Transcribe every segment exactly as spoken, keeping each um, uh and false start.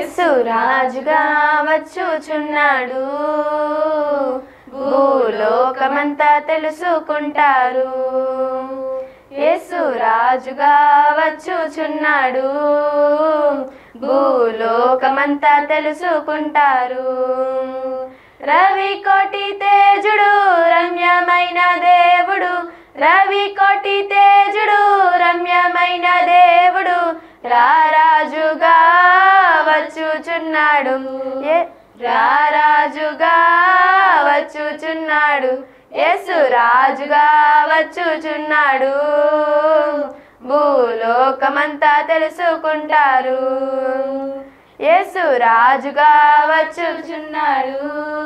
యేసు రాజుగా వచ్చుచున్నాడు, భూలోకమంతా తెలుసుకుంటారు. యేసు రాజుగా వచ్చుచున్నాడు, భూలోకమంతా తెలుసుకుంటారు. రవి కోటి తేజుడు రమ్యమైన దేవుడు, రవి కోటి తేజుడు రమ్యమైన దేవుడు, రారాజుగా వచ్చుచున్నాడు, రారాజుగా వచ్చుచున్నాడు. యేసు రాజుగా వచ్చుచున్నాడు, భూలోకమంతా తెలుసుకుంటారు. యేసు రాజుగా వచ్చుచున్నాడు,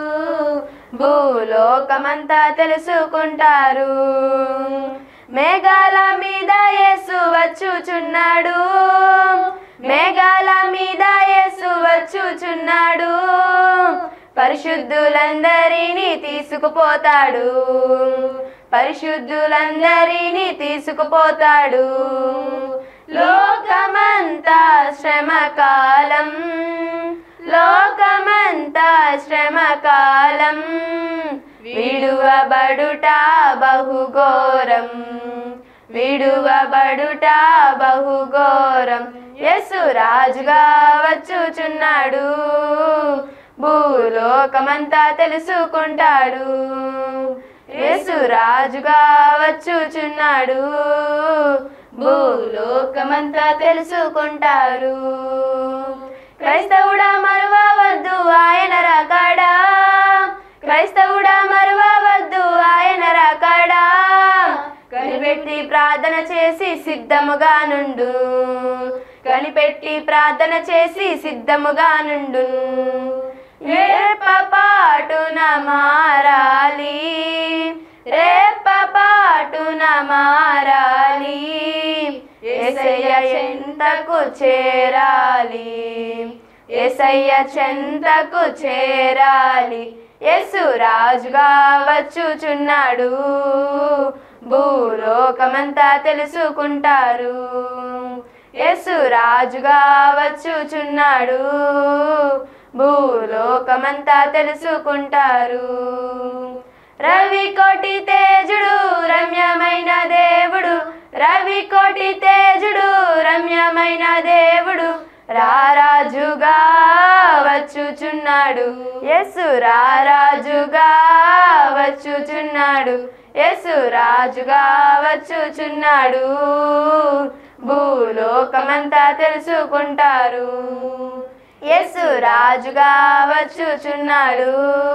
భూలోకమంతా తెలుసుకుంటారు. మేఘాల మీద యేసు వచ్చుచున్నాడు, మేఘాల మీద యేసు వచ్చుచున్నాడు, పరిశుద్ధులందరినీ తీసుకుపోతాడు, పరిశుద్ధులందరినీ తీసుకుపోతాడు. లోకమంతా శ్రమకాలం, లోకమంతా శ్రమకాలం, విడువబడుట బహుఘోరం, విడువబడుట బహుఘోరం. యేసు రాజుగా వచ్చుచున్నాడు, భూలోకమంతా తెలుసుకుంటాడు. యేసు రాజుగా వచ్చుచున్నాడు, భూలోకమంతా తెలుసుకుంటారు. క్రైస్తవుడా మరువవద్దు ఆయన రాకడా, క్రైస్తవుడా మరువవద్దు ఆయన రాకడా, కనిపెట్టి ప్రార్థన చేసి సిద్ధముగా నుండు, కనిపెట్టి ప్రార్థన చేసి సిద్ధముగా నుండు. రేపపాటున మారాలి, రేపపాటున మారాలి, యేసయ్య చెంతకు చేరాలి, యేసయ్య చెంతకు చేరాలి. యేసు రాజుగా వచ్చుచున్నాడు, భూలోకమంతా తెలుసుకుంటారు. యేసు రాజుగా వచ్చుచున్నాడు, భూలోకమంతా తెలుసుకుంటారు. రవి కోటి తేజుడు రమ్యమైన దేవుడు, రవి కోటి తేజుడు రమ్యమైన దేవుడు, రారాజుగా వచ్చుచున్నాడు. యేసు రారాజుగా వచ్చుచున్నాడు, యేసు రాజుగా వచ్చుచున్నాడు, భూలోకమంతా తెలుసుకుంటారు. యేసు రాజుగా వచ్చుచున్నాడు,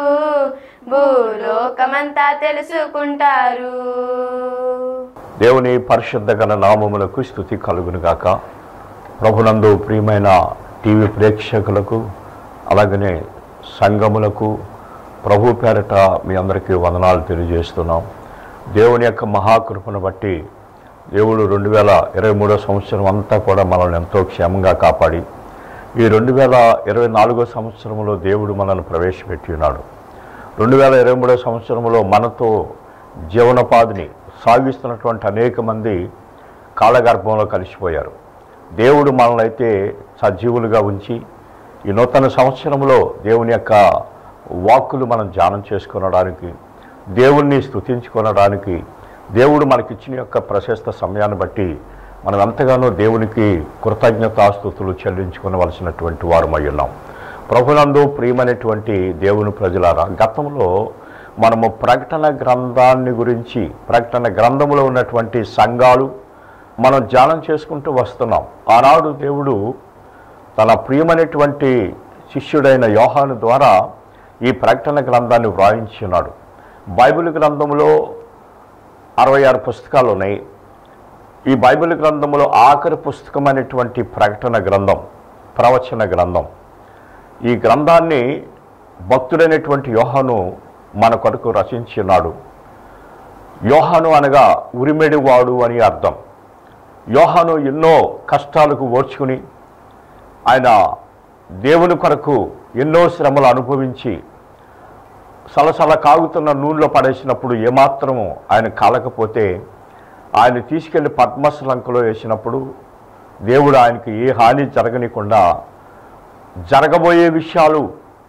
భూలోకమంతా తెలుసుకుంటారు. దేవుని పరిశుద్ధ గణ నామములకు స్తుతి కలుగును గాక. ప్రభునందు ప్రియమైన టీవీ ప్రేక్షకులకు అలాగనే సంఘములకు ప్రభు పేరట మీ అందరికీ వందనాలు తెలియజేస్తున్నాం. దేవుని యొక్క మహాకృపను బట్టి దేవుడు రెండు వేల ఇరవై మూడో సంవత్సరం అంతా కూడా మనల్ని ఎంతో క్షేమంగా కాపాడి ఈ రెండు వేల ఇరవై నాలుగో సంవత్సరంలో దేవుడు మనల్ని ప్రవేశపెట్టి ఉన్నాడు. రెండు వేల ఇరవై మూడో సంవత్సరంలో మనతో జీవనోపాధిని సాగిస్తున్నటువంటి అనేక మంది కాలగర్భంలో కలిసిపోయారు. దేవుడు మనల్ని అయితే సజీవులుగా ఉంచి ఈ నూతన సంవత్సరంలో దేవుని యొక్క వాక్కులు మనం ధ్యానం చేసుకొనడానికి, దేవుణ్ణి స్తుతించుకొనడానికి, దేవుడు మనకిచ్చిన యొక్క ప్రశస్త సమయాన్ని బట్టి మనం ఎంతగానో దేవునికి కృతజ్ఞతాస్తుతులు చెల్లించుకోవలసినటువంటి వారమై ఉన్నాం. ప్రభునందు ప్రియమైనటువంటి దేవుని ప్రజలారా, గతంలో మనము ప్రకటన గ్రంథాన్ని గురించి, ప్రకటన గ్రంథంలో ఉన్నటువంటి సంఘాలు మనం ధ్యానం చేసుకుంటూ వస్తున్నాం. ఆనాడు దేవుడు తన ప్రియమైనటువంటి శిష్యుడైన యోహాను ద్వారా ఈ ప్రకటన గ్రంథాన్ని వ్రాయించున్నాడు. బైబిల్ గ్రంథంలో అరవై ఆరు పుస్తకాలు ఉన్నాయి. ఈ బైబిల్ గ్రంథంలో ఆఖరి పుస్తకమైనటువంటి ప్రకటన గ్రంథం, ప్రవచన గ్రంథం. ఈ గ్రంథాన్ని భక్తుడైనటువంటి యోహాను మన కొరకు రచించున్నాడు. యోహాను అనగా ఉరిమెడివాడు అని అర్థం. యోహాను ఎన్నో కష్టాలకు ఓర్చుకుని ఆయన దేవుని కొరకు ఎన్నో శ్రమలు అనుభవించి సలసల కాగుతున్న నూనెలో పడేసినప్పుడు ఏమాత్రము ఆయన కాలకపోతే ఆయన తీసుకెళ్లి పద్మశ్లంకలో వేసినప్పుడు దేవుడు ఆయనకి ఏ హాని జరగనికుండా జరగబోయే విషయాలు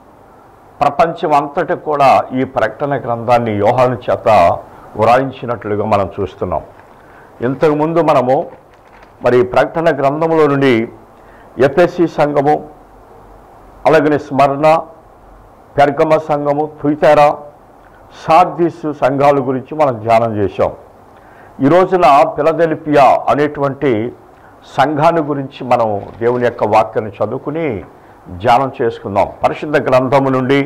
ప్రపంచం అంతటి కూడా ఈ ప్రకటన గ్రంథాన్ని యోహాను చేత వ్రాయించినట్లుగా మనం చూస్తున్నాం. ఇంతకుముందు మనము మరి ప్రకటన గ్రంథంలో నుండి ఎఫెసీ సంఘము, అలాగనే స్మరణ, పెర్గమ సంఘము, థుయితైరా, సార్దీసు సంఘాల గురించి మనం ధ్యానం చేశాం. ఈ రోజున ఫిలదెల్ఫియా అనేటువంటి సంఘాన్ని గురించి మనం దేవుని యొక్క వాక్యాన్ని చదువుకుని ధ్యానం చేసుకుందాం. పరిశుద్ధ గ్రంథము నుండి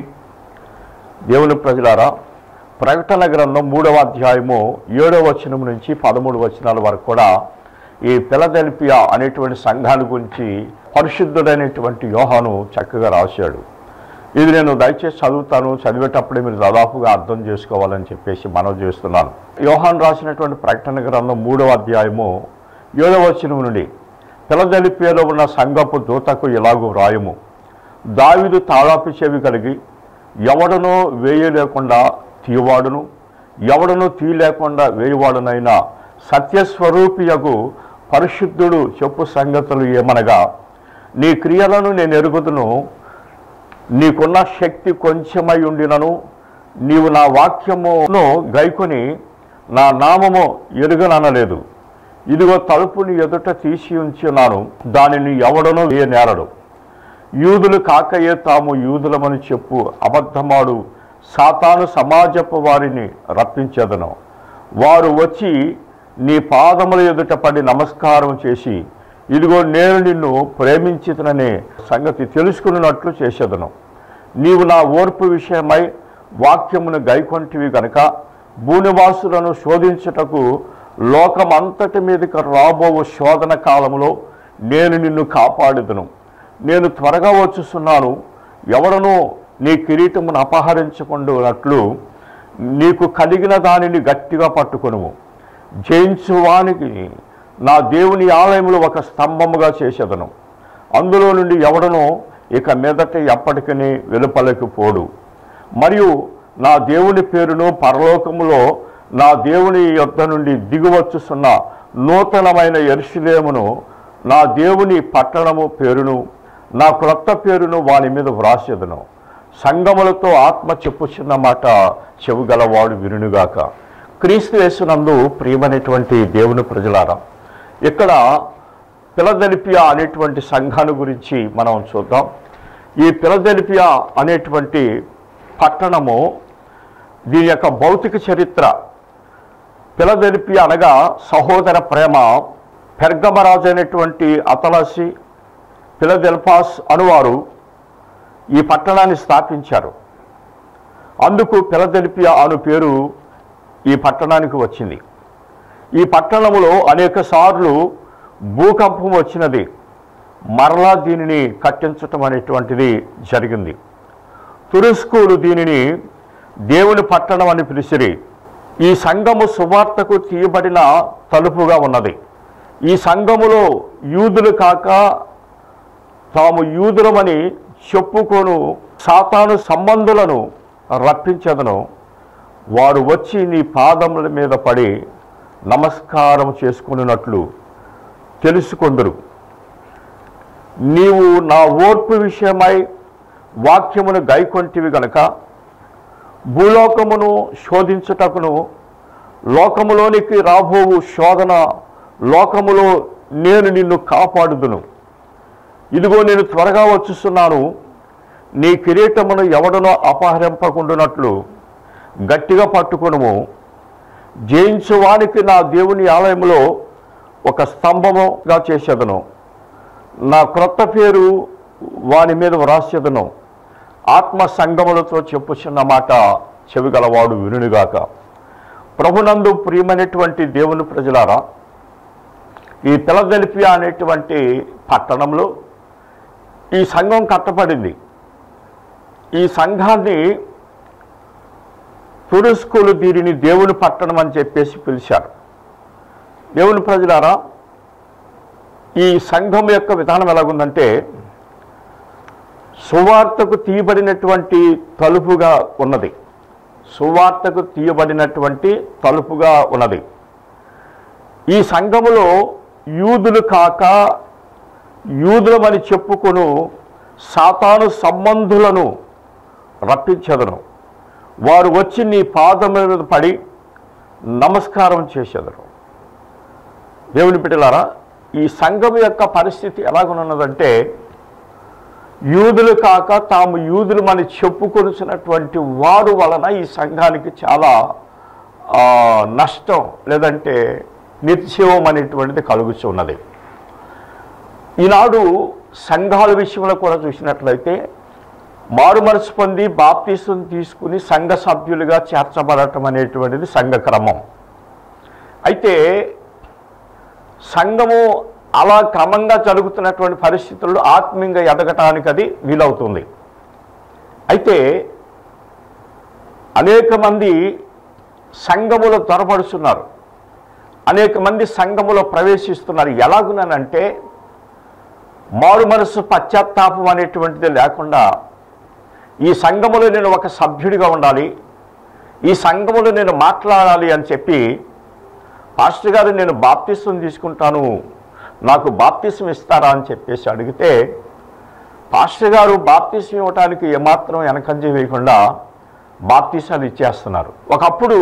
దేవుని ప్రజలారా, ప్రకటన గ్రంథం మూడవ అధ్యాయము ఏడవ వచనం నుంచి పదమూడు వచనాల వరకు కూడా ఈ ఫిలదెల్ఫియా అనేటువంటి సంఘాన్ని గురించి పరిశుద్ధుడైనటువంటి యోహాను చక్కగా రాశాడు. ఇది నేను దయచేసి చదువుతాను, చదివేటప్పుడే మీరు దాదాపుగా అర్థం చేసుకోవాలని చెప్పేసి మనవి చేస్తున్నాను. యోహాను రాసినటువంటి ప్రకటన గ్రంథం మూడవ అధ్యాయము ఏడవ వచనం నుండి, ఫిలదెల్ఫియాలో ఉన్న సంఘపు దూతకు ఇలాగూ వ్రాయము, దావీదు తాళాపు చెవి కలిగి ఎవడనో వేయలేకుండా తీయవాడును, ఎవడనో తీయలేకుండా వేయవాడునైనా సత్యస్వరూపియగు పరిశుద్ధుడు చెప్పు సంగతులు ఏమనగా, నీ క్రియలను నేను ఎరుగుదును, నీకున్న శక్తి కొంచెమై ఉండినను నీవు నా వాక్యమును గైకొని నా నామము ఎరుగననలేదు. ఇదిగో తలుపుని ఎదుట తీసి ఉంచున్నాను, దానిని ఎవడనో వేయనేరడు. యూదులు కాకయే తాము యూదులమని చెప్పు అబద్ధమాడు సాతాను సమాజపు వారిని రప్పించెదను. వారు వచ్చి నీ పాదముల ఎదుట పడి నమస్కారం చేసి, ఇదిగో నేను నిన్ను ప్రేమించితననే సంగతి తెలుసుకున్నట్లు చేసేదను. నీవు నా ఓర్పు విషయమై వాక్యమును గైకొంటివి గనుక భూనివాసులను శోధించుటకు లోకమంతటి మీదకి రాబోవు శోధన కాలములో నేను నిన్ను కాపాడుదును. నేను త్వరగా వచ్చుస్తున్నాను. ఎవడనూ నీ కిరీటమును అపహరించుకుంటున్నట్లు నీకు కలిగిన దానిని గట్టిగా పట్టుకొనుము. జయించువానికి నా దేవుని ఆలయములో ఒక స్తంభముగా చేసేదను. అందులో నుండి ఎవడనో ఇక మీదట ఎప్పటికీ వెలుపలకు పోడు. మరియు నా దేవుని పేరును పరలోకములో నా దేవుని యొద్ద నుండి దిగువచ్చుస్తున్న నూతనమైన యెరూషలేమును, నా దేవుని పట్టణము పేరును, నా క్రొత్త పేరును వాని మీద వ్రాసేదను. సంగములతో ఆత్మ చెప్పుచున్న మాట చెవుగలవాడు వినుగాక. క్రీస్తు యేసునందు ప్రియమైనటువంటి దేవుని ప్రజలారా, ఇక్కడ ఫిలదెల్ఫియా అనేటువంటి సంఘాన్ని గురించి మనం చూద్దాం. ఈ ఫిలదెల్ఫియా అనేటువంటి పట్టణము, దీని యొక్క భౌతిక చరిత్ర, ఫిలదెల్ఫియా అనగా సహోదర ప్రేమ. పెర్గమరాజు అయినటువంటి అతలసి ఫిలదెల్ఫాస్ అనువారు ఈ పట్టణాన్ని స్థాపించారు. అందుకు ఫిలదెల్ఫియా అను పేరు ఈ పట్టణానికి వచ్చింది. ఈ పట్టణములో అనేక సార్లు భూకంపం వచ్చినది. మరలా దీనిని కట్టించటం అనేటువంటిది జరిగింది. తురుస్కులు దీనిని దేవుని పట్టణం అని పిలిచిరి. ఈ సంఘము సువార్తకు తీయబడిన తలుపుగా ఉన్నది. ఈ సంఘములో యూదులు కాక తాము యూదులమని చెప్పుకొను సాతాను సంబంధులను రప్పించదను. వారు వచ్చి నీ పాదముల మీద పడి నమస్కారం చేసుకున్నట్లు తెలుసుకొందురు. నీవు నా ఓర్పు విషయమై వాక్యమును గైకొంటివి గనక భూలోకమును శోధించుటకును లోకములోనికి రాబోవు శోధన లోకములో నేను నిన్ను కాపాడుదును. ఇదిగో నేను త్వరగా వచ్చుస్తున్నాను. నీ కిరీటమును ఎవడనో అపహరింపకుండునట్లు గట్టిగా పట్టుకొనుము. జయించువానికి నా దేవుని ఆలయంలో ఒక స్తంభముగా చేసేదను. నా క్రొత్త పేరు వాని మీద వ్రాసేదను. ఆత్మ సంగములతో చెప్పుచున్న మాట చెవిగలవాడు వినుగాక. ప్రభునందు ప్రియమైనటువంటి దేవుని ప్రజలారా, ఈ ఫిలదెల్ఫియా అనేటువంటి పట్టణంలో ఈ సంఘం కట్టబడింది. ఈ సంఘాన్ని తురుస్కులు దీనిని దేవుని పట్టణం అని చెప్పేసి పిలిచారు. దేవుని ప్రజలారా, ఈ సంఘం యొక్క విధానం ఎలాగుందంటే, సువార్తకు తీయబడినటువంటి తలుపుగా ఉన్నది. సువార్తకు తీయబడినటువంటి తలుపుగా ఉన్నది. ఈ సంఘములో యూదులు కాక యూదులమని చెప్పుకొను సాతాను సంబంధులను రప్పించెదను. వారు వచ్చి నీ పాదముల మీద పడి నమస్కారం చేసేదరు. దేవుని బిడ్డలారా, ఈ సంఘం యొక్క పరిస్థితి ఎలాగున్నదంటే, యూదులు కాక తాము యూదులమని చెప్పుకొనిసినటువంటి వారు వలన ఈ సంఘానికి చాలా నష్టం లేదంటే నిత్యవం అనేటువంటిది కలుగుతున్నది. ఈనాడు సంఘాల విషయంలో కూడా చూసినట్లయితే మారు మనసు పొంది బాప్తీసం తీసుకుని సంఘ సభ్యులుగా చేర్చబడటం అనేటువంటిది సంఘ క్రమం. అయితే సంఘము అలా క్రమంగా జరుగుతున్నటువంటి పరిస్థితుల్లో ఆత్మీయంగా ఎదగటానికి అది వీలవుతుంది. అయితే అనేక మంది సంఘములో త్వరపడుతున్నారు, అనేక మంది సంఘములో ప్రవేశిస్తున్నారు. ఎలాగునంటే మారు మనసు పశ్చాత్తాపం అనేటువంటిది లేకుండా ఈ సంఘములో నేను ఒక సభ్యుడిగా ఉండాలి, ఈ సంఘములో నేను మాట్లాడాలి అని చెప్పి, పాస్టర్ గారు నేను బాప్తిసం తీసుకుంటాను, నాకు బాప్తిసం ఇస్తారా అని చెప్పేసి అడిగితే, పాస్టర్ గారు బాప్తిసం ఇవ్వటానికి ఏమాత్రం వెనకంజ వేయకుండా బాప్తిసాలు ఇచ్చేస్తున్నారు. ఒకప్పుడు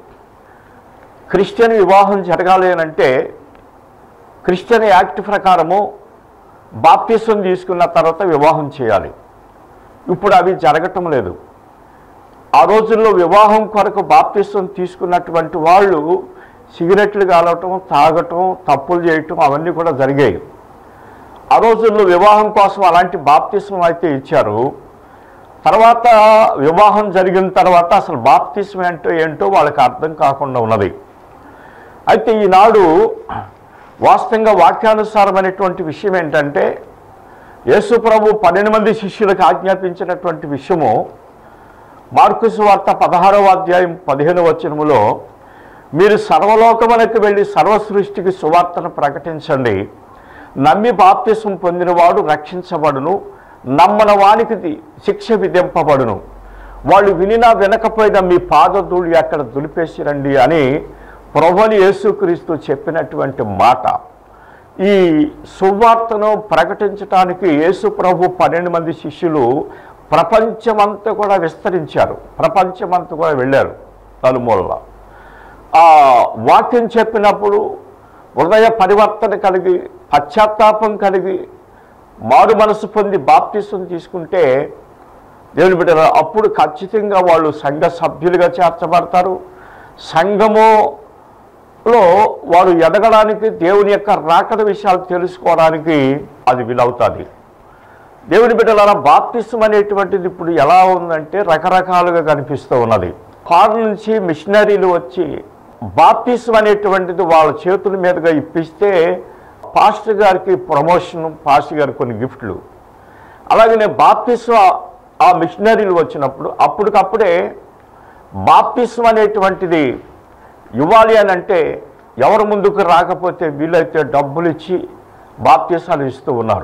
క్రిస్టియన్ వివాహం జరగాలి అని అంటే క్రిస్టియన్ యాక్ట్ ప్రకారము బాప్తిసం తీసుకున్న తర్వాత వివాహం చేయాలి. ఇప్పుడు అవి జరగటం లేదు. ఆ రోజుల్లో వివాహం కొరకు బాప్తిసం తీసుకున్నటువంటి వాళ్ళు సిగరెట్లు కాలవటం, తాగటం, తప్పులు చేయటం అవన్నీ కూడా జరిగాయి. ఆ రోజుల్లో వివాహం కోసం అలాంటి బాప్తిసం అయితే ఇచ్చారు. తర్వాత వివాహం జరిగిన తర్వాత అసలు బాప్తిసం ఏంటో ఏంటో వాళ్ళకి అర్థం కాకుండా ఉన్నది. అయితే ఈనాడు వాస్తవంగా వాక్యానుసారమైనటువంటి విషయం ఏంటంటే, యేసు ప్రభు పన్నెండు మంది శిష్యులకు ఆజ్ఞాపించినటువంటి విషయము మార్కు సువార్త పదహారవ అధ్యాయం పదిహేను వచనములో, మీరు సర్వలోకమునకు వెళ్ళి సర్వ సృష్టికి సువార్తను ప్రకటించండి, నమ్మి బాప్తిసం పొందినవాడు రక్షించబడును, నమ్మన వానికి శిక్ష విధింపబడును, వాళ్ళు వినినా వినకపోయినా మీ పాదధూళి అక్కడ దులిపేసిరండి అని ప్రభువుని యేసుక్రీస్తు చెప్పినటువంటి మాట. ఈ సువార్తను ప్రకటించడానికి యేసు ప్రభు పన్నెండు మంది శిష్యులు ప్రపంచమంతా కూడా విస్తరించారు, ప్రపంచమంతా కూడా వెళ్ళారు నలుమూలలా. ఆ వాక్యం చెప్పినప్పుడు హృదయ పరివర్తన కలిగి పశ్చాత్తాపం కలిగి మారు మనసు పొంది బాప్తిసం తీసుకుంటే దేవుని బిడ్డలు అప్పుడు ఖచ్చితంగా వాళ్ళు సంఘ సభ్యులుగా చేర్చబడతారు. సంఘములో వారు ఎదగడానికి, దేవుని యొక్క రాకడ విషయాలు తెలుసుకోవడానికి అది వీలవుతుంది. దేవుని బిడ్డలారా, బాప్తిసం అనేటువంటిది ఇప్పుడు ఎలా ఉందంటే రకరకాలుగా కనిపిస్తూ ఉన్నది. ఫారెన్ నుంచి మిషనరీలు వచ్చి బాప్తిసం అనేటువంటిది వాళ్ళ చేతుల మీదుగా ఇప్పిస్తే పాస్టర్ గారికి ప్రమోషన్, పాస్టర్ గారికి కొన్ని గిఫ్ట్లు. అలాగనే బాప్తిసం ఆ మిషనరీలు వచ్చినప్పుడు అప్పటికప్పుడే బాప్తిసం అనేటువంటిది ఇవ్వాలి అని అంటే ఎవరు ముందుకు రాకపోతే వీలైతే డబ్బులు ఇచ్చి బాప్తిసాలు ఇస్తూ ఉన్నారు.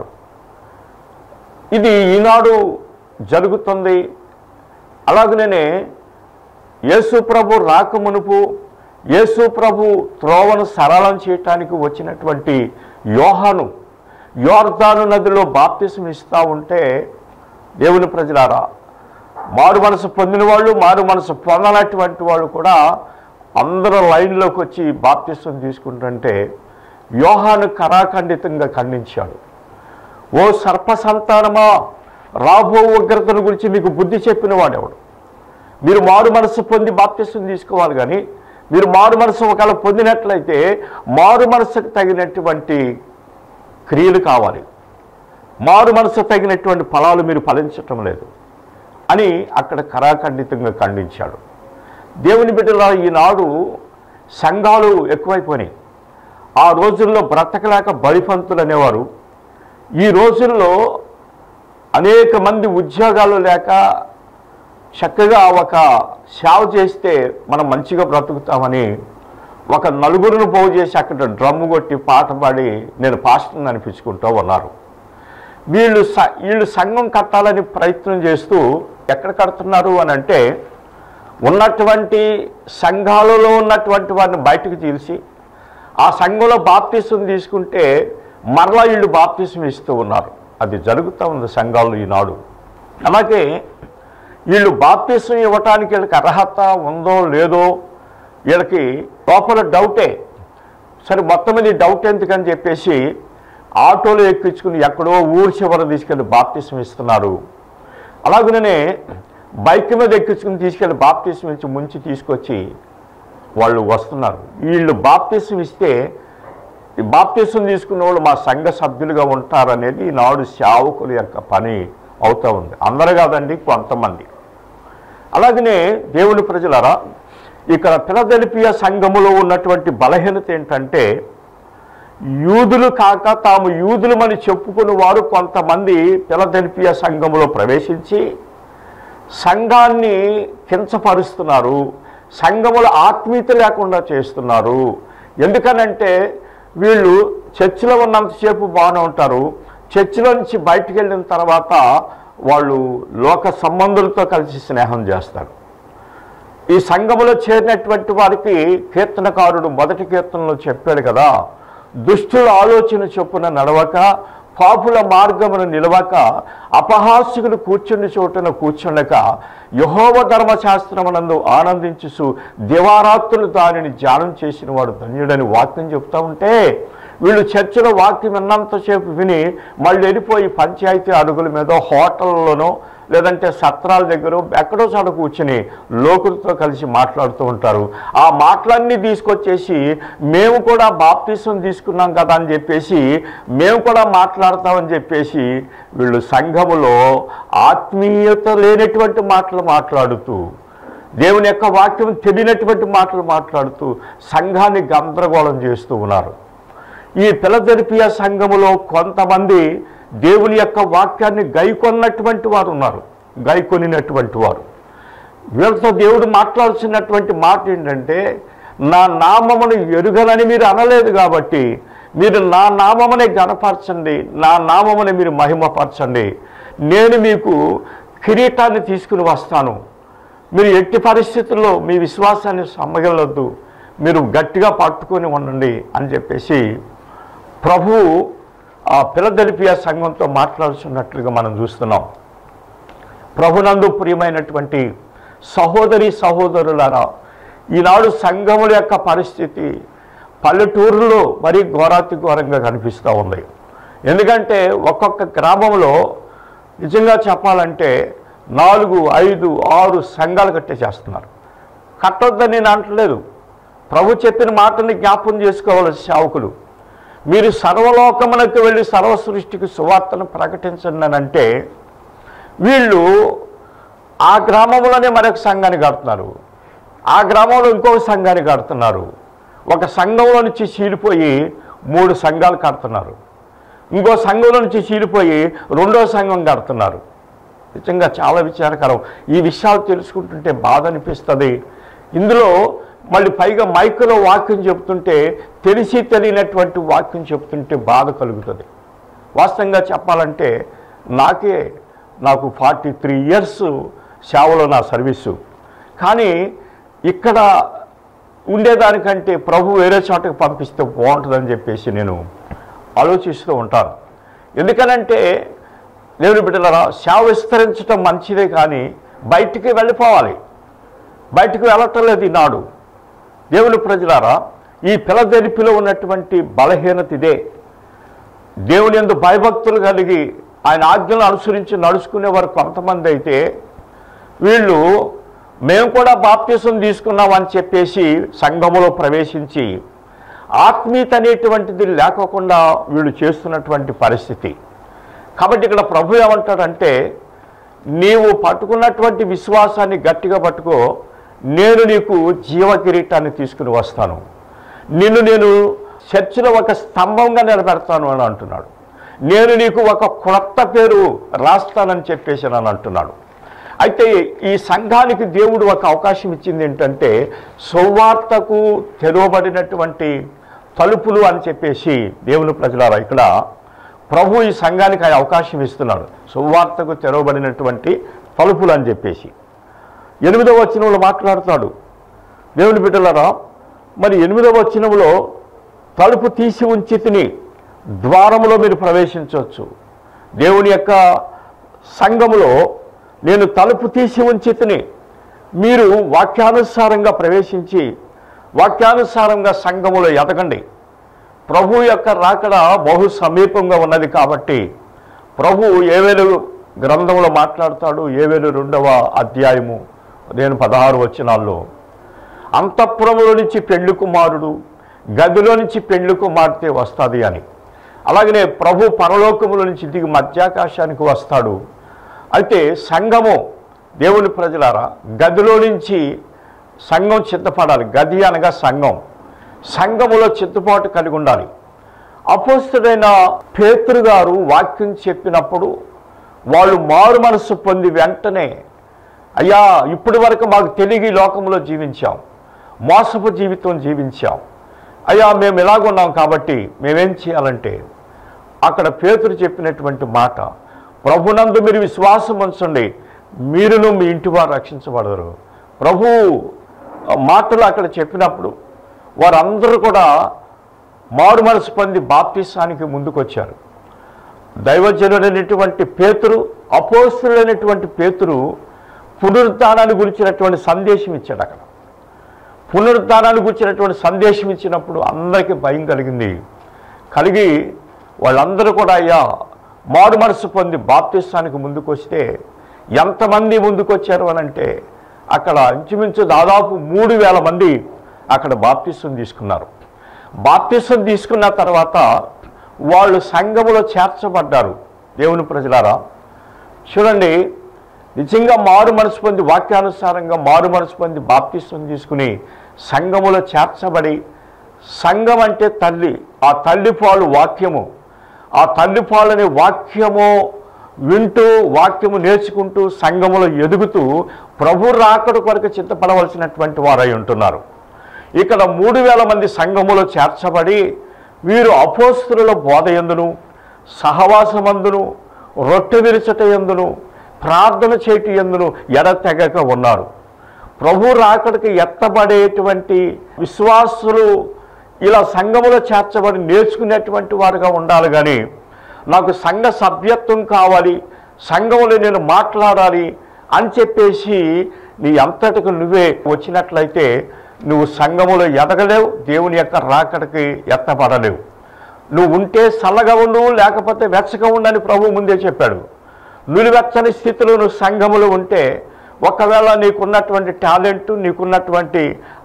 ఇది ఈనాడు జరుగుతుంది. అలాగనే యేసు ప్రభు రాకమునుపు యేసు ప్రభు త్రోవను సరళం చేయటానికి వచ్చినటువంటి యోహాను యోర్దాను నదిలో బాప్తిసం ఇస్తూ ఉంటే, దేవుని ప్రజలారా, మారు మనసు పొందిన వాళ్ళు, మారు మనసు పొందనటువంటి వాళ్ళు కూడా అందరూ లైన్లోకి వచ్చి బాప్తిసం తీసుకుంటుంటే యోహాను కరాఖండితంగా ఖండించాడు. ఓ సర్ప సంతానమా, రాబో ఉగ్రతను గురించి మీకు బుద్ధి చెప్పిన వాడెవడు? మీరు మారు మనసు పొంది బాప్తిసం తీసుకోవాలి, కానీ మీరు మారు మనసు ఒకవేళ పొందినట్లయితే మారు మనసుకు తగినటువంటి క్రియలు కావాలి, మారు మనసు తగినటువంటి ఫలాలు మీరు ఫలించటం లేదు అని అక్కడ కరాఖండితంగా ఖండించాడు. దేవుని బిడ్డల ఈనాడు సంఘాలు ఎక్కువైపోయినాయి. ఆ రోజుల్లో బ్రతకలేక బలిపంతులు అనేవారు. ఈ రోజుల్లో అనేక మంది ఉద్యోగాలు లేక చక్కగా ఒక సేవ చేస్తే మనం మంచిగా బ్రతుకుతామని ఒక నలుగురిని పోగు చేసి అక్కడ డ్రమ్ము కొట్టి పాట పాడి నేను పాస్టర్ని అనిపించుకుంటూ ఉన్నారు. వీళ్ళు స వీళ్ళు సంఘం కట్టాలని ప్రయత్నం చేస్తూ ఎక్కడ కడుతున్నారు అని అంటే ఉన్నటువంటి సంఘాలలో ఉన్నటువంటి వారిని బయటకు తీసి ఆ సంఘంలో బాప్తిసం తీసుకుంటే మరలా వీళ్ళు బాప్తిసం ఇస్తూ ఉన్నారు. అది జరుగుతూ ఉంది సంఘాల్లో ఈనాడు. అలాగే వీళ్ళు బాప్తిసం ఇవ్వటానికి వీళ్ళకి అర్హత ఉందో లేదో వీళ్ళకి లోపల డౌటే. సరే మొత్తం మీద డౌట్ ఎందుకని చెప్పేసి ఆటోలో ఎక్కించుకుని ఎక్కడో ఊరి చివర తీసుకెళ్ళి బాప్తిసం ఇస్తున్నారు. అలాగనే బైక్ మీద ఎక్కించుకుని తీసుకెళ్ళి బాప్తిసం ఇచ్చి ముంచి తీసుకొచ్చి వాళ్ళు వస్తున్నారు. వీళ్ళు బాప్తిసం ఇస్తే ఈ బాప్తిసం తీసుకున్న వాళ్ళు మా సంఘ సభ్యులుగా ఉంటారనేది ఈనాడు సేవకుల యొక్క పని అవుతూ ఉంది. అందరూ కాదండి, కొంతమంది. అలాగనే దేవుని ప్రజలారా, ఇక్కడ ఫిలదెల్ఫియా సంఘములో ఉన్నటువంటి బలహీనత ఏంటంటే యూదులు కాక తాము యూదులమని చెప్పుకుని వారు కొంతమంది ఫిలదెల్ఫియా సంఘములో ప్రవేశించి సంఘాన్ని కించపరుస్తున్నారు, సంఘముల ఆత్మీయత లేకుండా చేస్తున్నారు. ఎందుకనంటే వీళ్ళు చర్చిలో ఉన్నంతసేపు బాగానే ఉంటారు, చర్చిలో నుంచి బయటికి వెళ్ళిన తర్వాత వాళ్ళు లోక సంబంధులతో కలిసి స్నేహం చేస్తారు. ఈ సంఘములో చేరినటువంటి వారికి కీర్తనకారుడు మొదటి కీర్తనలో చెప్పాడు కదా, దుష్టుల ఆలోచన చొప్పున నడవక, పాపుల మార్గమును నిలవక, అపహాస్యులు కూర్చుని చోటున కూర్చుండక, యెహోవా ధర్మశాస్త్రమునందు ఆనందించుచు దివారాత్రులు దానిని ధ్యానం చేసిన వాడు ధన్యుడని వాక్యం చెప్తా ఉంటే వీళ్ళు చర్చిలో వాక్యం విన్నంతసేపు విని మళ్ళీ వెళ్ళిపోయి పంచాయతీ అడుగుల మీద హోటల్లోనో లేదంటే సత్రాల దగ్గర ఎక్కడో చోట కూర్చుని లోకులతో కలిసి మాట్లాడుతూ ఉంటారు. ఆ మాటలన్నీ తీసుకొచ్చేసి మేము కూడా బాప్తిసం తీసుకున్నాం కదా అని చెప్పేసి మేము కూడా మాట్లాడతామని చెప్పేసి వీళ్ళు సంఘములో ఆత్మీయత లేనటువంటి మాటలు మాట్లాడుతూ, దేవుని యొక్క వాక్యం తెలియనటువంటి మాటలు మాట్లాడుతూ సంఘాన్ని గందరగోళం చేస్తూ ఉన్నారు. ఈ ఫిలదెల్ఫియా సంఘములో కొంతమంది దేవుని యొక్క వాక్యాన్ని గైకొన్నటువంటి వారు ఉన్నారు, గైకొనినటువంటి వారు. వీళ్ళతో దేవుడు మాట్లాడుతున్నటువంటి మాట ఏంటంటే, నా నామమును ఎరుగనని మీరు అనలేదు కాబట్టి మీరు నా నామమునే గణపరచండి, నా నామమునే మీరు మహిమపరచండి, నేను మీకు కిరీటాన్ని తీసుకుని వస్తాను, మీరు ఎట్టి పరిస్థితుల్లో మీ విశ్వాసాన్ని సమ్మగిల్లొద్దు, మీరు గట్టిగా పట్టుకొని ఉండండి అని చెప్పేసి ప్రభువు ఆ ఫిలదెల్ఫియా సంఘంతో మాట్లాడుతున్నట్లుగా మనం చూస్తున్నాం. ప్రభునందు ప్రియమైనటువంటి సహోదరి సహోదరులారా, ఈనాడు సంఘముల యొక్క పరిస్థితి పల్లెటూరులో మరీ ఘోరాతి ఘోరంగా కనిపిస్తూ ఉంది. ఎందుకంటే ఒక్కొక్క గ్రామంలో నిజంగా చెప్పాలంటే నాలుగు ఐదు ఆరు సంఘాలు కట్టే చేస్తున్నారు. కట్టొద్దని నేను అంటలేదు, ప్రభు చెప్పిన మాటని జ్ఞాపకం చేసుకోవాలి సేవకులు. మీరు సర్వలోకమునకు వెళ్ళి సర్వ సృష్టికి సువార్తను ప్రకటించండి అని అంటే వీళ్ళు ఆ గ్రామంలోనే మరొక సంఘాన్ని కడుతున్నారు, ఆ గ్రామంలో ఇంకొక సంఘాన్ని కడుతున్నారు, ఒక సంఘంలో నుంచి చీలిపోయి మూడు సంఘాలు కడుతున్నారు, ఇంకో సంఘంలో నుంచి చీలిపోయి రెండో సంఘం కడుతున్నారు. నిజంగా చాలా విచారకరం. ఈ విషయాలు తెలుసుకుంటుంటే బాధ అనిపిస్తుంది. ఇందులో మళ్ళీ పైగా మైకులో వాక్యం చెప్తుంటే తెలిసి తెలియనటువంటి వాక్యం చెప్తుంటే బాధ కలుగుతుంది. వాస్తవంగా చెప్పాలంటే నాకే నాకు ఫార్టీ త్రీ ఇయర్స్ సేవలో నా సర్వీసు, కానీ ఇక్కడ ఉండేదానికంటే ప్రభు వేరే చోటకి పంపిస్తే బాగుంటుందని చెప్పేసి నేను ఆలోచిస్తూ ఉంటాను. ఎందుకనంటే దేవుని బిడ్డలారా, సేవ విస్తరించడం మంచిదే, కానీ బయటికి వెళ్ళిపోవాలి. బయటికి వెళ్ళటం లేదు ఈనాడు. దేవుని ప్రజలారా, ఈ ఫిలదెల్ఫియాలో ఉన్నటువంటి బలహీనత ఇదే. దేవుని యందు భయభక్తులు కలిగి ఆయన ఆజ్ఞలను అనుసరించి నడుచుకునేవారు కొంతమంది అయితే వీళ్ళు మేము కూడా బాప్తిసం తీసుకున్నామని చెప్పేసి సంఘములో ప్రవేశించి ఆత్మీయత అనేటువంటిది లేకోకుండా వీళ్ళు చేస్తున్నటువంటి పరిస్థితి. కాబట్టి ఇక్కడ ప్రభు ఏమంటాడంటే, నీవు పట్టుకున్నటువంటి విశ్వాసాన్ని గట్టిగా పట్టుకో, నేను నీకు జీవ కిరీటాన్ని తీసుకుని వస్తాను, నిన్ను నేను చర్చిలో ఒక స్తంభంగా నిలబెడతాను అని అంటున్నాడు. నేను నీకు ఒక క్రొత్త పేరు రాస్తానని చెప్పేసి అని అంటున్నాడు. అయితే ఈ సంఘానికి దేవుడు ఒక అవకాశం ఇచ్చింది ఏంటంటే, సువార్తకు తెరవబడినటువంటి తలుపులు అని చెప్పేసి దేవుని ప్రజలారా, ఇక్కడ ప్రభు ఈ సంఘానికి ఆ అవకాశం ఇస్తున్నాడు. సువార్తకు తెరవబడినటువంటి తలుపులు అని చెప్పేసి ఎనిమిదవ వచనంలో మాట్లాడుతాడు. దేవుని బిడ్డలారా, మరి ఎనిమిదవ వచనంలో తలుపు తీసి ఉంచి తిని ద్వారములో మీరు ప్రవేశించవచ్చు, దేవుని యొక్క సంఘములో నేను తలుపు తీసి ఉంచితిని, మీరు వాక్యానుసారంగా ప్రవేశించి వాక్యానుసారంగా సంఘములో ఎదగండి. ప్రభు యొక్క రాకడ బహు సమీపంగా ఉన్నది కాబట్టి ప్రభు యోవేలు గ్రంథంలో మాట్లాడతాడు. యోవేలు రెండవ అధ్యాయము నేను పదహారు వచనాల్లో, అంతఃపురములో నుంచి పెండ్లి కుమారుడు గదిలో నుంచి పెండ్లి కుమార్తె వస్తుంది అని. అలాగనే ప్రభు పరలోకముల నుంచి దిగి మధ్యాకాశానికి వస్తాడు. అయితే సంఘము, దేవుని ప్రజలారా, గదిలో నుంచి సంఘం సిద్ధపడాలి. గది అనగా సంఘం. సంఘములో చిత్తపాటు కలిగి ఉండాలి. అపోస్తలుడైన పేతురు గారు వాక్యం చెప్పినప్పుడు వాళ్ళు మారు మనస్సు పొంది వెంటనే, అయ్యా ఇప్పటి వరకు మాకు తెలియని లోకంలో జీవించాం, మోసపు జీవితం జీవించాం, అయ్యా మేము ఇలాగున్నాం కాబట్టి మేమేం చేయాలంటే, అక్కడ పేతురు చెప్పినటువంటి మాట, ప్రభునందు మీరు విశ్వాసం ఉంచండి, మీరును మీ ఇంటి వారు రక్షించబడరు. ప్రభు మాటలు అక్కడ చెప్పినప్పుడు వారందరూ కూడా మారు మనసు పొంది బాప్తిసానికి ముందుకొచ్చారు. దైవజనుడైనటువంటి పేతురు, అపోస్తలుడైనటువంటి పేతురు పునరుద్ధానాన్ని గురించినటువంటి సందేశం ఇచ్చాడు. అక్కడ పునరుద్ధానాన్ని గురించినటువంటి సందేశం ఇచ్చినప్పుడు అందరికీ భయం కలిగింది. కలిగి వాళ్ళందరూ కూడా అయ్యా మారు మనసు పొంది బాప్తిసానికి ముందుకు వస్తే ఎంతమంది ముందుకు వచ్చారు అని అంటే, అక్కడ ఇంచుమించు దాదాపు మూడు వేల మంది అక్కడ బాప్తిసం తీసుకున్నారు. బాప్తిసం తీసుకున్న తర్వాత వాళ్ళు సంఘములో చేర్చబడ్డారు. దేవుని ప్రజలారా చూడండి, నిజంగా మారు మనసు పొంది వాక్యానుసారంగా మారు మనసు పొంది బాప్తిసం తీసుకుని సంఘములో చేర్చబడి, సంఘం అంటే తల్లి, ఆ తల్లి పాలు వాక్యము, ఆ తల్లి పాలని వాక్యము వింటూ వాక్యము నేర్చుకుంటూ సంఘములో ఎదుగుతూ ప్రభు రాకడ కొరకు చిత్తపడవలసినటువంటి వారై ఉంటున్నారు. ఇక్కడ మూడు వేల మంది సంఘములో చేర్చబడి వీరు అపోస్తలుల బోధ యందును, సహవాసమందును, రొట్టె విరుచట యందును, ప్రార్థన చేటి యందును ఎడతెగక ఉన్నారు. ప్రభు రాకడికి ఎత్తబడేటువంటి విశ్వాసులు ఇలా సంఘములో చేర్చబడి నేర్చుకునేటువంటి వారుగా ఉండాలి. కానీ నాకు సంఘ సభ్యత్వం కావాలి, సంఘములో నేను మాట్లాడాలి అని చెప్పేసి నీ అంతటికి నువ్వే వచ్చినట్లయితే నువ్వు సంఘములో ఎదగలేవు, దేవుని యొక్క రాకడికి ఎత్తబడలేవు. నువ్వు ఉంటే చల్లగా ఉండు, లేకపోతే వెచ్చగా ఉండని ప్రభు ముందే చెప్పాడు. నిలువెచ్చని స్థితిలో నువ్వు సంఘములో ఉంటే ఒకవేళ నీకున్నటువంటి టాలెంట్, నీకున్నటువంటి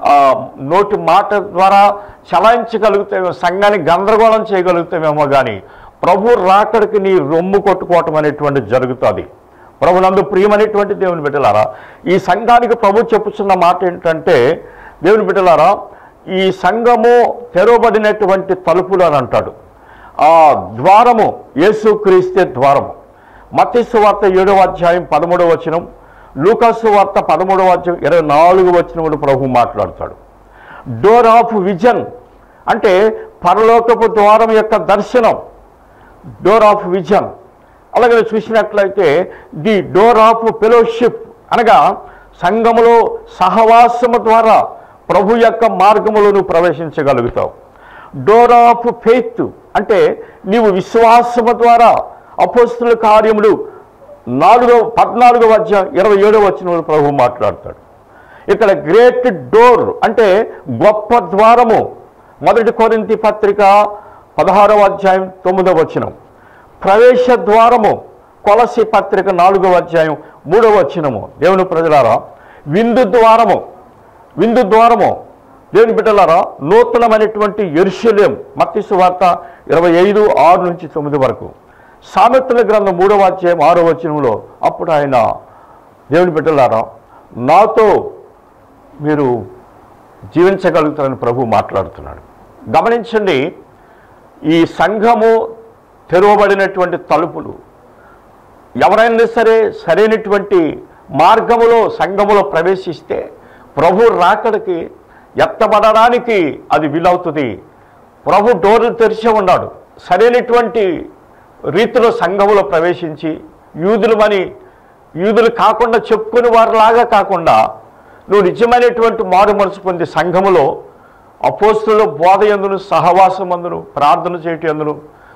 నోటి మాట ద్వారా చలాయించగలుగుతావేమో, సంఘాన్ని గందరగోళం చేయగలుగుతావేమో, కానీ ప్రభు రాకడికి నీ రొమ్ము కొట్టుకోవటం అనేటువంటి జరుగుతుంది. ప్రభునందు ప్రియమనేటువంటి దేవుని బిడ్డలారా, ఈ సంఘానికి ప్రభు చెప్పుతున్న మాట ఏంటంటే, దేవుని బిడ్డలారా, ఈ సంఘము తెరవబడినటువంటి తలుపులు అని అంటాడు. ఆ ద్వారము యేసుక్రీస్తే ద్వారము. మత్తయి సువార్త ఏడవ అధ్యాయం పదమూడవ వచనం, లూకాసు వార్త పదమూడవ అధ్యాయం ఇరవై నాలుగు వచనములు ప్రభు మాట్లాడతాడు. డోర్ ఆఫ్ విజన్ అంటే పరలోకపు ద్వారం యొక్క దర్శనం, డోర్ ఆఫ్ విజన్. అలాగే చూసినట్లయితే ది డోర్ ఆఫ్ ఫెలోషిప్ అనగా సంఘములో సహవాసము ద్వారా ప్రభు యొక్క మార్గములో నువ్వు ప్రవేశించగలుగుతావు. డోర్ ఆఫ్ ఫెయిత్ అంటే నీవు విశ్వాసము ద్వారా అపోస్తలుల కార్యములు నాలుగవ పద్నాలుగవ అధ్యాయం ఇరవై ఏడవ వచనంలో ప్రభు మాట్లాడతాడు. ఇక్కడ గ్రేట్ డోర్ అంటే గొప్ప ద్వారము. మొదటి కొరింథీ పత్రిక పదహారవ అధ్యాయం తొమ్మిదవ వచనం. ప్రవేశ ద్వారము కొలసి పత్రిక నాలుగవ అధ్యాయం మూడవ వచనము. దేవుని ప్రజలారా, విందు ద్వారము, విందు ద్వారము దేవుని బిడ్డలారా, నూతనమైనటువంటి యెరూషలేము. మత్తయి సువార్త ఇరవై ఐదు ఆరు నుంచి తొమ్మిది వరకు. సామెతల గ్రంథం మూడవ అధ్యాయం ఆరో వచనంలో అప్పుడు ఆయన, దేవుని బిడ్డలారా, నాతో మీరు జీవించగలుగుతారని ప్రభు మాట్లాడుతున్నాడు. గమనించండి, ఈ సంఘము తెరవబడినటువంటి తలుపులు. ఎవరైనా సరే సరైనటువంటి మార్గములో సంఘములో ప్రవేశిస్తే ప్రభు రాకడికి ఎత్తబడడానికి అది వీలవుతుంది. ప్రభు డోర్లు తెరిచి ఉన్నాడు. సరైనటువంటి రీతిలో సంఘములో ప్రవేశించి యూదులమని యూదులు కాకుండా చెప్పుకుని వారిలాగా కాకుండా నువ్వు నిజమైనటువంటి మారు మనసు పొంది సంఘములో అపోస్తలుల బోధ యందును, సహవాసమందును, ప్రార్థన చేయటి యందును,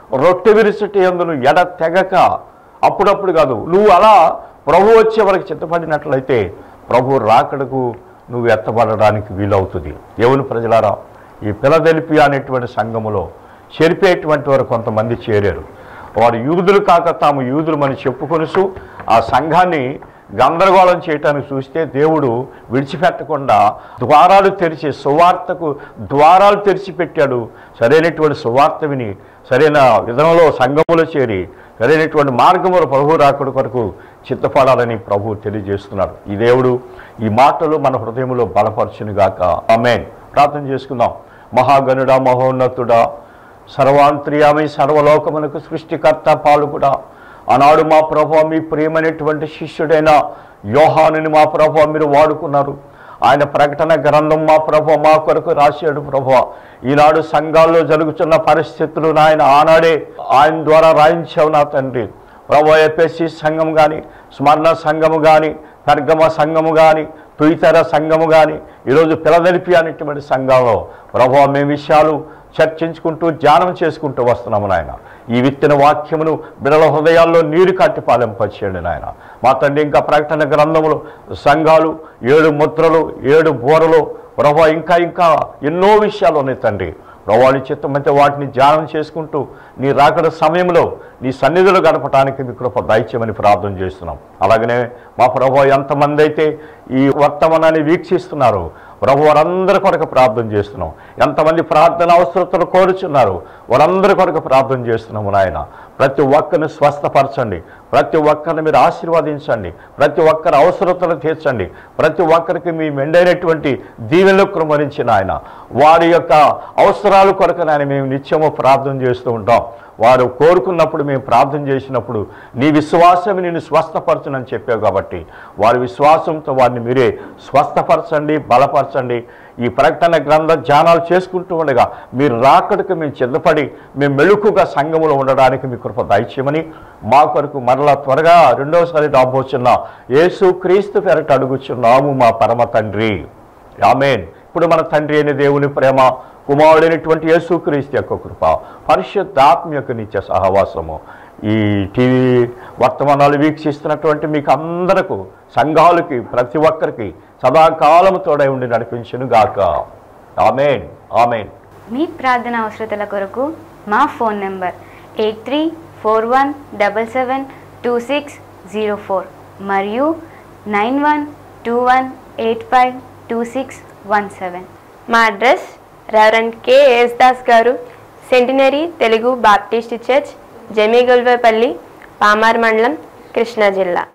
రొట్టె విరిసటి యందును ఎడ తెగక, అప్పుడప్పుడు కాదు, నువ్వు అలా ప్రభు వచ్చే వరకు చిత్తపడినట్లయితే ప్రభు రాకడకు నువ్వు ఎత్తబడడానికి వీలవుతుంది. దేవుని ప్రజలారా, ఈ ఫిలదెల్ఫియా అనేటువంటి సంఘములో చెరిపేటువంటి వారు కొంతమంది చేరారు. వారు యూదులు కాక తాము యూదులమని చెప్పుకొనుసు ఆ సంఘాన్ని గందరగోళం చేయటానికి చూస్తే దేవుడు విడిచిపెట్టకుండా ద్వారాలు తెరిచి సువార్తకు ద్వారాలు తెరిచిపెట్టాడు. సరైనటువంటి సువార్త విని సరైన విధానంలో సంఘములో చేరి సరైనటువంటి మార్గములు ప్రభు రాకడ కొరకు చిత్తపడాలని ప్రభు తెలియజేస్తున్నాడు. ఈ దేవుడు ఈ మాటలు మన హృదయంలో బలపరచునుగాక. ఆమేన్. ప్రార్థన చేసుకుందాం. మహాగణుడా, మహోన్నతుడా, సర్వాంతర్యామి, సర్వలోకమునకు సృష్టికర్త, పాలుకుడా, ఆనాడు మా ప్రభువా మీ ప్రియమైనటువంటి శిష్యుడైన యోహానుని మా ప్రభువా మీరు వాడుకున్నారు. ఆయన ప్రకటన గ్రంథం మా ప్రభువా మా కొరకు రాశాడు. ప్రభువా ఈనాడు సంఘాల్లో జరుగుతున్న పరిస్థితులు నాయన ఆనాడే ఆయన ద్వారా రాయించావు నా తండ్రి. ప్రభువా ఎఫెసీ సంఘం కానీ, స్మరణ సంఘము కానీ, పెర్గమ సంఘము కానీ, తుయితర సంఘము కానీ, ఈరోజు ఫిలదెల్ఫియా అనేటువంటి సంఘంలో ప్రభువా మేము విషయాలు చర్చించుకుంటూ ధ్యానం చేసుకుంటూ వస్తున్నాము నాయన. ఈ విత్తన వాక్యమును బిడల హృదయాల్లో నీరు కట్టి పాలింపచేయండి నాయన. మా తండ్రి ఇంకా ప్రకటన గ్రంథములు సంఘాలు ఏడు ముద్రలు ఏడు బోరలు ప్రభువా ఇంకా ఇంకా ఎన్నో విషయాలు ఉన్నాయి తండ్రి. ప్రభువాని చిత్తమైతే వాటిని ధ్యానం చేసుకుంటూ నీ రాకడ సమయంలో నీ సన్నిధిలో గడపడానికి మీ కృప దయచేయమని ప్రార్థన చేస్తున్నాం. అలాగనే మా ప్రభువా ఎంతమంది అయితే ఈ వర్తమానాన్ని వీక్షిస్తున్నారు ప్రభు వారందరి కొరకు ప్రార్థన చేస్తున్నాం. ఎంతమంది ప్రార్థన అవసరతలు కోరుచున్నారు వారందరి కొరకు ప్రార్థన చేస్తున్నాము నాయన. ప్రతి ఒక్కరిని స్వస్థపరచండి, ప్రతి ఒక్కరిని మీరు ఆశీర్వదించండి, ప్రతి ఒక్కరి అవసరతలు తీర్చండి, ప్రతి ఒక్కరికి మీ మెండైనటువంటి దీవెనలు కృమరించిన ఆయన వారి యొక్క అవసరాల కొరకు నాయన మేము నిత్యము ప్రార్థన చేస్తూ ఉంటాం. వారు కోరుకున్నప్పుడు మేము ప్రార్థన చేసినప్పుడు నీ విశ్వాసం నిన్ను స్వస్థపరచునని చెప్పావు కాబట్టి వారి విశ్వాసంతో వారిని మీరే స్వస్థపరచండి, బలపరచండి. ఈ ప్రకటన గ్రంథ ధ్యానాలు చేసుకుంటూ ఉండగా మీరు రాకడకు మేము సిద్ధపడి మేము మెళుకుగా సంఘములో ఉండడానికి మీ కృప దయచేయమని మా కొరకు మరలా త్వరగా రెండవసారి రాబోచున్న యేసు క్రీస్తు పేరట అడుగుచున్నాము మా పరమ తండ్రి. ఆమేన్. ఇప్పుడు మన తండ్రి అయిన దేవుని ప్రేమ, కుమారుడైనటువంటి యేసుక్రీస్తు యొక్క కృప, పరిశుద్ధాత్మ యొక్క నిత్య సహవాసము ఈ టీవీ వర్తమానాలు వీక్షిస్తున్నటువంటి మీకు అందరకు సంఘాలకి ప్రతి ఒక్కరికి సదాకాలము తోడై ఉండి నడిపించును గాక. ఆమేన్. ఆమేన్. మీ ప్రార్థన అవసరతల కొరకు మా phone number eight three four one double seven two six zero four మరియు nine one two one eight five two six one seven. మా అడ్రస్ రెవరెండ్ కె యేసుదాస్ గారు, centenary Telugu baptist church, Jamigalvepalli, Pamarru మండలం, కృష్ణా జిల్లా.